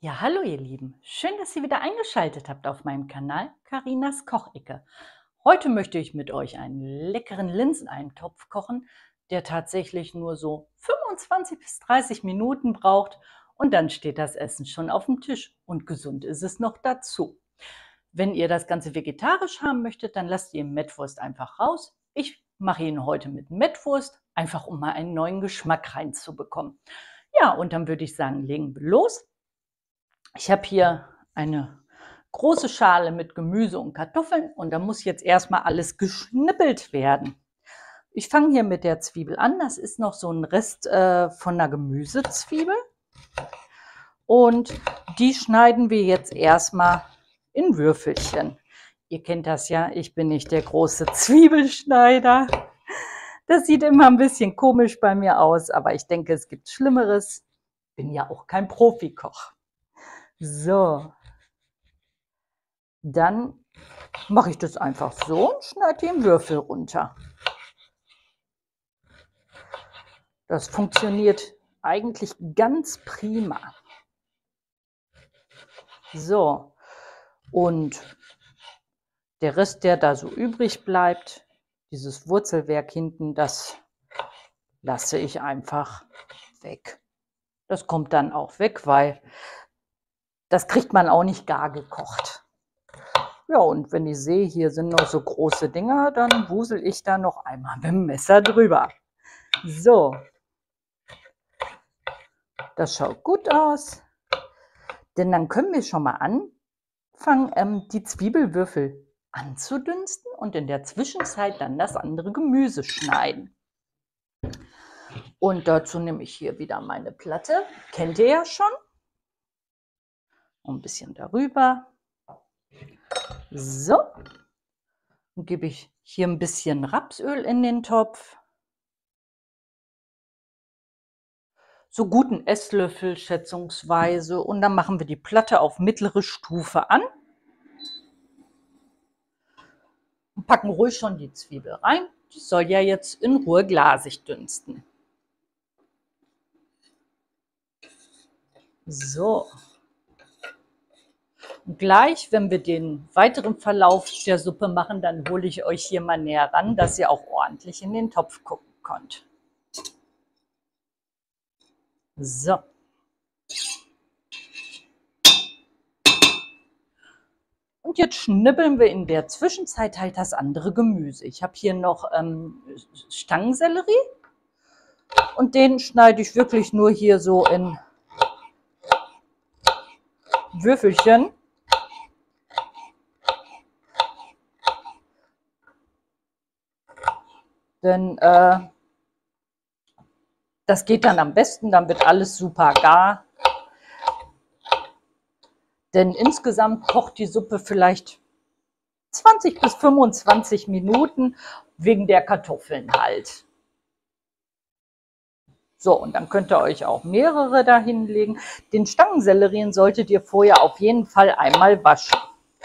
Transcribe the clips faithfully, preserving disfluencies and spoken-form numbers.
Ja, hallo ihr Lieben. Schön, dass ihr wieder eingeschaltet habt auf meinem Kanal Carinas Kochecke. Heute möchte ich mit euch einen leckeren Linseneintopf kochen, der tatsächlich nur so fünfundzwanzig bis dreißig Minuten braucht und dann steht das Essen schon auf dem Tisch und gesund ist es noch dazu. Wenn ihr das Ganze vegetarisch haben möchtet, dann lasst ihr Mettwurst einfach raus. Ich mache ihn heute mit Mettwurst, einfach um mal einen neuen Geschmack reinzubekommen. Ja, und dann würde ich sagen, legen wir los. Ich habe hier eine große Schale mit Gemüse und Kartoffeln und da muss jetzt erstmal alles geschnippelt werden. Ich fange hier mit der Zwiebel an. Das ist noch so ein Rest äh, von einer Gemüsezwiebel. Und die schneiden wir jetzt erstmal in Würfelchen. Ihr kennt das ja, ich bin nicht der große Zwiebelschneider. Das sieht immer ein bisschen komisch bei mir aus, aber ich denke, es gibt Schlimmeres. Bin ja auch kein Profikoch. So, dann mache ich das einfach so und schneide den Würfel runter. Das funktioniert eigentlich ganz prima. So, und der Rest, der da so übrig bleibt, dieses Wurzelwerk hinten, das lasse ich einfach weg. Das kommt dann auch weg, weil das kriegt man auch nicht gar gekocht. Ja, und wenn ich sehe, hier sind noch so große Dinger, dann wusel ich da noch einmal mit dem Messer drüber. So, das schaut gut aus, denn dann können wir schon mal anfangen, ähm, die Zwiebelwürfel anzudünsten und in der Zwischenzeit dann das andere Gemüse schneiden. Und dazu nehme ich hier wieder meine Platte, kennt ihr ja schon. Und ein bisschen darüber. So, dann gebe ich hier ein bisschen Rapsöl in den Topf. So guten Esslöffel schätzungsweise. Und dann machen wir die Platte auf mittlere Stufe an. Und packen ruhig schon die Zwiebel rein. Die soll ja jetzt in Ruhe glasig dünsten. So. Und gleich, wenn wir den weiteren Verlauf der Suppe machen, dann hole ich euch hier mal näher ran, dass ihr auch ordentlich in den Topf gucken könnt. So. Und jetzt schnippeln wir in der Zwischenzeit halt das andere Gemüse. Ich habe hier noch ähm, Stangensellerie und den schneide ich wirklich nur hier so in Würfelchen. Denn äh, das geht dann am besten, dann wird alles super gar. Denn insgesamt kocht die Suppe vielleicht zwanzig bis fünfundzwanzig Minuten wegen der Kartoffeln halt. So, und dann könnt ihr euch auch mehrere da hinlegen. Den Stangensellerien solltet ihr vorher auf jeden Fall einmal waschen.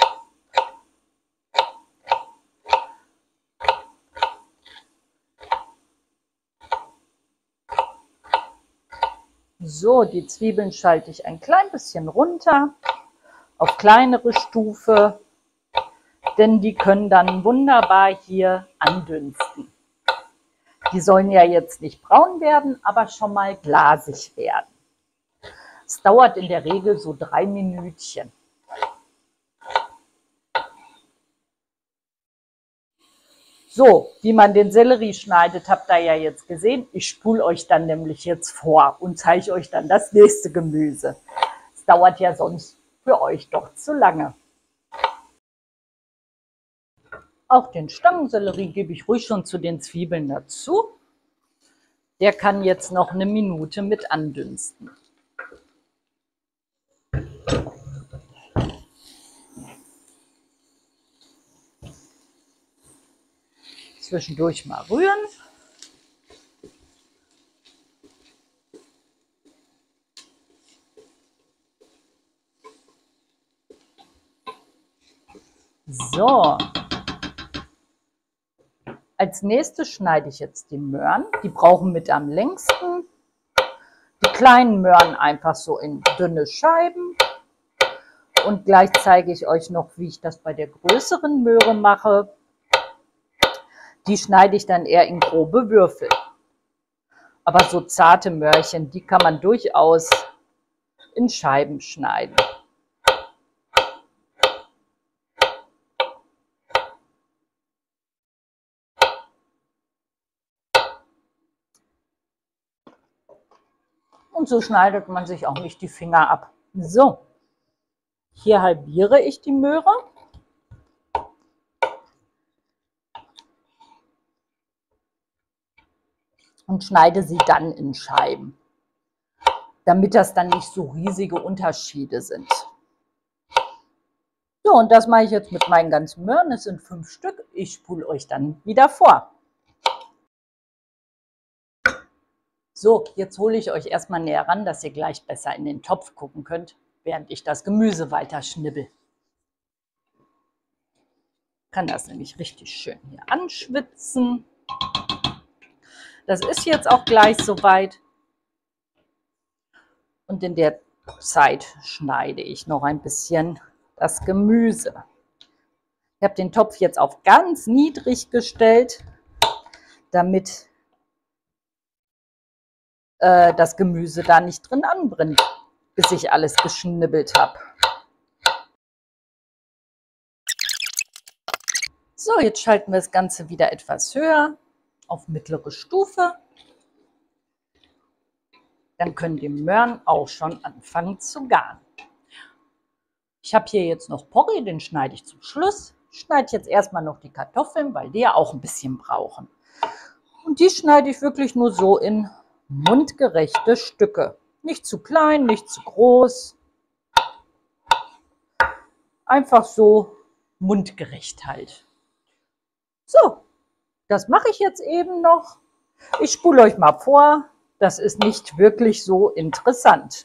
So, die Zwiebeln schalte ich ein klein bisschen runter, auf kleinere Stufe, denn die können dann wunderbar hier andünsten. Die sollen ja jetzt nicht braun werden, aber schon mal glasig werden. Es dauert in der Regel so drei Minütchen. So, wie man den Sellerie schneidet, habt ihr ja jetzt gesehen. Ich spule euch dann nämlich jetzt vor und zeige euch dann das nächste Gemüse. Es dauert ja sonst für euch doch zu lange. Auch den Stangensellerie gebe ich ruhig schon zu den Zwiebeln dazu. Der kann jetzt noch eine Minute mit andünsten. Zwischendurch mal rühren. So. Als nächstes schneide ich jetzt die Möhren. Die brauchen mit am längsten. Die kleinen Möhren einfach so in dünne Scheiben. Und gleich zeige ich euch noch, wie ich das bei der größeren Möhre mache. Die schneide ich dann eher in grobe Würfel. Aber so zarte Möhrchen, die kann man durchaus in Scheiben schneiden. Und so schneidet man sich auch nicht die Finger ab. So, hier halbiere ich die Möhre. Und schneide sie dann in Scheiben, damit das dann nicht so riesige Unterschiede sind. So, und das mache ich jetzt mit meinen ganzen Möhren. Es sind fünf Stück. Ich spule euch dann wieder vor. So, jetzt hole ich euch erstmal näher ran, dass ihr gleich besser in den Topf gucken könnt, während ich das Gemüse weiter schnibbel. Ich kann das nämlich richtig schön hier anschwitzen. Das ist jetzt auch gleich soweit. Und in der Zeit schneide ich noch ein bisschen das Gemüse. Ich habe den Topf jetzt auf ganz niedrig gestellt, damit äh, das Gemüse da nicht drin anbrennt, bis ich alles geschnibbelt habe. So, jetzt schalten wir das Ganze wieder etwas höher auf mittlere Stufe. Dann können die Möhren auch schon anfangen zu garen. Ich habe hier jetzt noch Porree, den schneide ich zum Schluss. Ich schneide jetzt erstmal noch die Kartoffeln, weil die ja auch ein bisschen brauchen. Und die schneide ich wirklich nur so in mundgerechte Stücke. Nicht zu klein, nicht zu groß. Einfach so mundgerecht halt. So, das mache ich jetzt eben noch. Ich spule euch mal vor. Das ist nicht wirklich so interessant.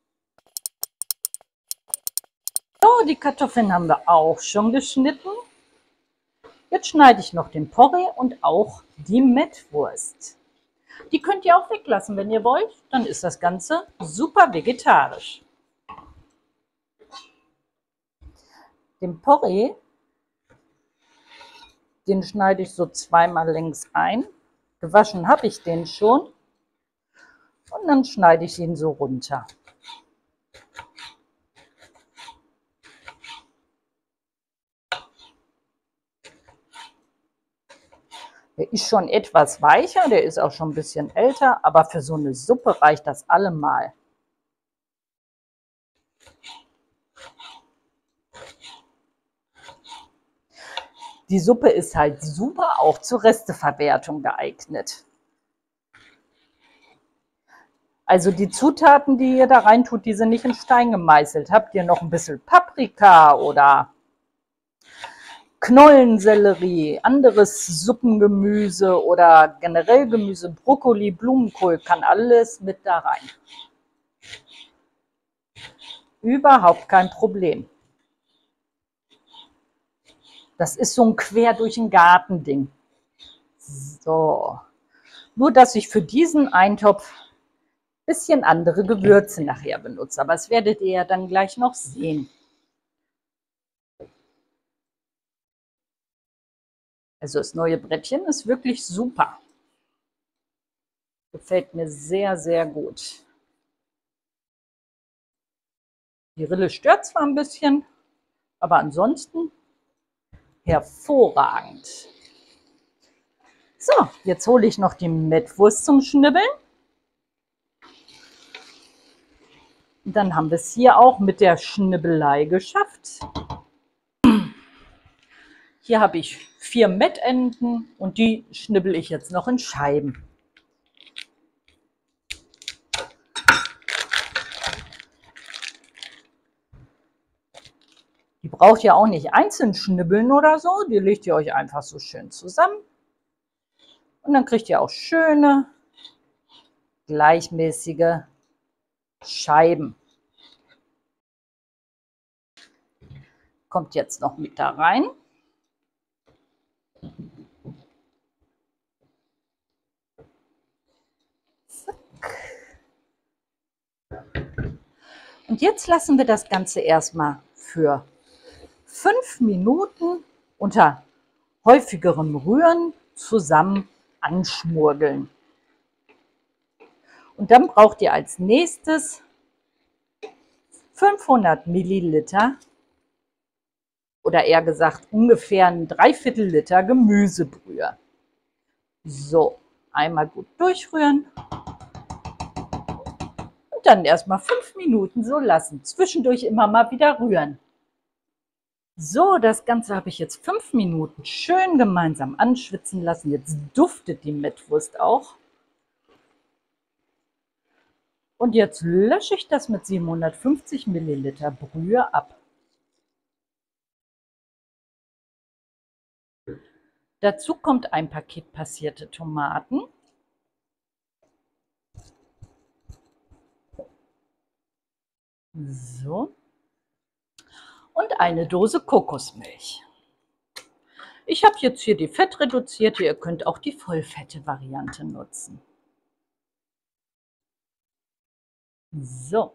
So, die Kartoffeln haben wir auch schon geschnitten. Jetzt schneide ich noch den Porree und auch die Mettwurst. Die könnt ihr auch weglassen, wenn ihr wollt. Dann ist das Ganze super vegetarisch. Den Porree, den schneide ich so zweimal längs ein. Gewaschen habe ich den schon. Und dann schneide ich ihn so runter. Der ist schon etwas weicher, der ist auch schon ein bisschen älter, aber für so eine Suppe reicht das allemal. Die Suppe ist halt super auch zur Resteverwertung geeignet. Also die Zutaten, die ihr da rein tut, die sind nicht in Stein gemeißelt. Habt ihr noch ein bisschen Paprika oder Knollensellerie, anderes Suppengemüse oder generell Gemüse, Brokkoli, Blumenkohl, kann alles mit da rein. Überhaupt kein Problem. Das ist so ein quer durch den Garten Ding. So. Nur, dass ich für diesen Eintopf ein bisschen andere Gewürze nachher benutze. Aber das werdet ihr ja dann gleich noch sehen. Also das neue Brettchen ist wirklich super. Gefällt mir sehr, sehr gut. Die Rille stört zwar ein bisschen, aber ansonsten hervorragend. So, jetzt hole ich noch die Mettwurst zum Schnibbeln. Und dann haben wir es hier auch mit der Schnibbelei geschafft. Hier habe ich vier Mettenden und die schnibbel ich jetzt noch in Scheiben. Die braucht ihr auch nicht einzeln schnibbeln oder so, die legt ihr euch einfach so schön zusammen. Und dann kriegt ihr auch schöne, gleichmäßige Scheiben. Kommt jetzt noch mit da rein. Und jetzt lassen wir das Ganze erstmal für fünf Minuten unter häufigerem Rühren zusammen anschmurgeln. Und dann braucht ihr als nächstes fünfhundert Milliliter oder eher gesagt ungefähr ein Dreiviertel Liter Gemüsebrühe. So, einmal gut durchrühren und dann erstmal fünf Minuten so lassen. Zwischendurch immer mal wieder rühren. So, das Ganze habe ich jetzt fünf Minuten schön gemeinsam anschwitzen lassen. Jetzt duftet die Mettwurst auch. Und jetzt lösche ich das mit siebenhundertfünfzig Milliliter Brühe ab. Dazu kommt ein Paket passierte Tomaten. So. Und eine Dose Kokosmilch. Ich habe jetzt hier die fettreduzierte, ihr könnt auch die vollfette Variante nutzen. So.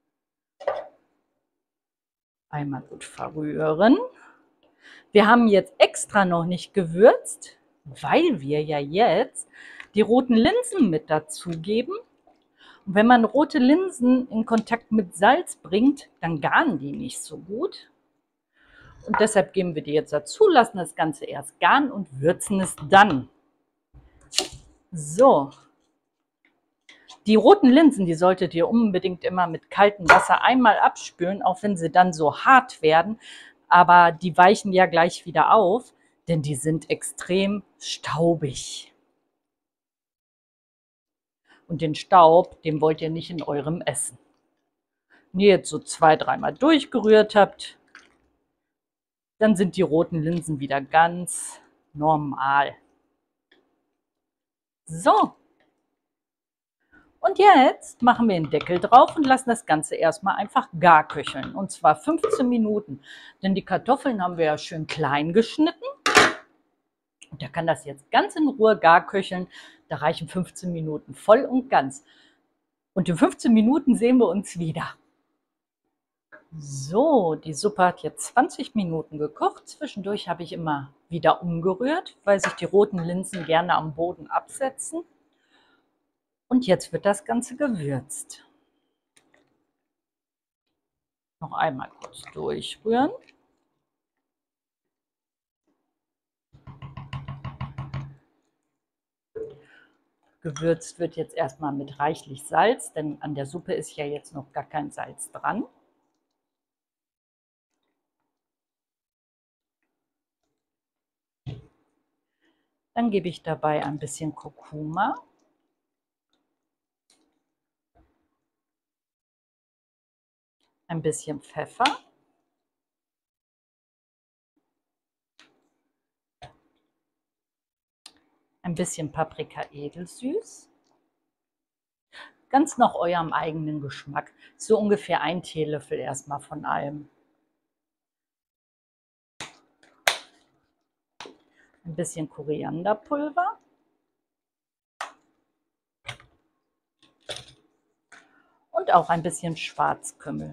Einmal gut verrühren. Wir haben jetzt extra noch nicht gewürzt, weil wir ja jetzt die roten Linsen mit dazugeben. Und wenn man rote Linsen in Kontakt mit Salz bringt, dann garen die nicht so gut. Und deshalb geben wir die jetzt dazu, lassen das Ganze erst garen und würzen es dann. So. Die roten Linsen, die solltet ihr unbedingt immer mit kaltem Wasser einmal abspülen, auch wenn sie dann so hart werden. Aber die weichen ja gleich wieder auf, denn die sind extrem staubig. Und den Staub, den wollt ihr nicht in eurem Essen. Wenn ihr jetzt so zwei, dreimal durchgerührt habt, dann sind die roten Linsen wieder ganz normal. So. Und jetzt machen wir den Deckel drauf und lassen das Ganze erstmal einfach gar köcheln. Und zwar fünfzehn Minuten. Denn die Kartoffeln haben wir ja schön klein geschnitten. Und da kann das jetzt ganz in Ruhe gar köcheln. Da reichen fünfzehn Minuten voll und ganz. Und in fünfzehn Minuten sehen wir uns wieder. So, die Suppe hat jetzt zwanzig Minuten gekocht. Zwischendurch habe ich immer wieder umgerührt, weil sich die roten Linsen gerne am Boden absetzen. Und jetzt wird das Ganze gewürzt. Noch einmal kurz durchrühren. Gewürzt wird jetzt erstmal mit reichlich Salz, denn an der Suppe ist ja jetzt noch gar kein Salz dran. Dann gebe ich dabei ein bisschen Kurkuma. Ein bisschen Pfeffer. Ein bisschen Paprika edelsüß. Ganz nach eurem eigenen Geschmack. So ungefähr ein Teelöffel erstmal von allem. Ein bisschen Korianderpulver. Und auch ein bisschen Schwarzkümmel.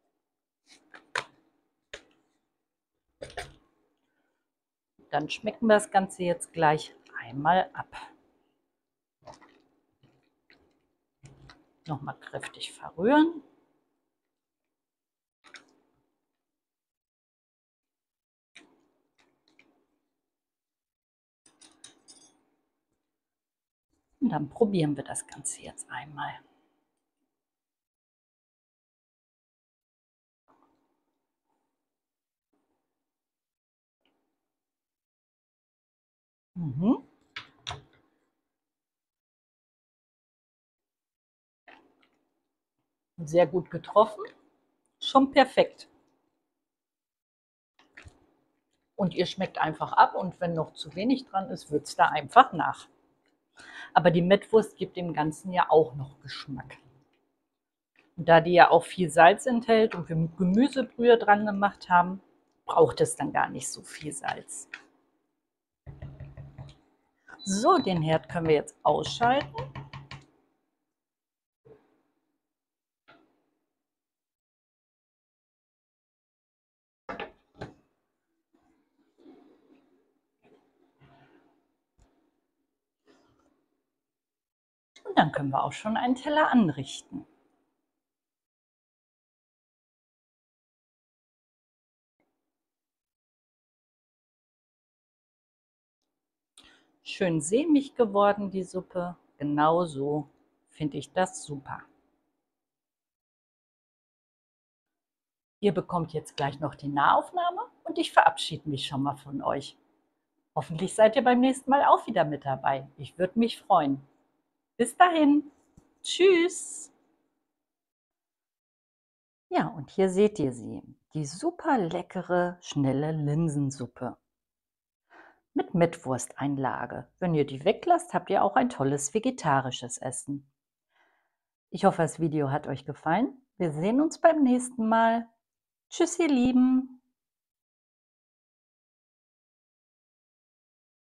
Dann schmecken wir das Ganze jetzt gleich einmal ab. Nochmal kräftig verrühren. Und dann probieren wir das Ganze jetzt einmal. Mhm. Sehr gut getroffen. Schon perfekt. Und ihr schmeckt einfach ab und wenn noch zu wenig dran ist, würzt da einfach nach. Aber die Mettwurst gibt dem Ganzen ja auch noch Geschmack. Und da die ja auch viel Salz enthält und wir Gemüsebrühe dran gemacht haben, braucht es dann gar nicht so viel Salz. So, den Herd können wir jetzt ausschalten. dann können wir auch schon einen Teller anrichten. Schön sämig geworden, die Suppe. Genau so finde ich das super. Ihr bekommt jetzt gleich noch die Nahaufnahme und ich verabschiede mich schon mal von euch. Hoffentlich seid ihr beim nächsten Mal auch wieder mit dabei. Ich würde mich freuen. Bis dahin. Tschüss. Ja, und hier seht ihr sie. Die super leckere, schnelle Linsensuppe mit Mettwursteinlage. Wenn ihr die weglasst, habt ihr auch ein tolles vegetarisches Essen. Ich hoffe, das Video hat euch gefallen. Wir sehen uns beim nächsten Mal. Tschüss, ihr Lieben.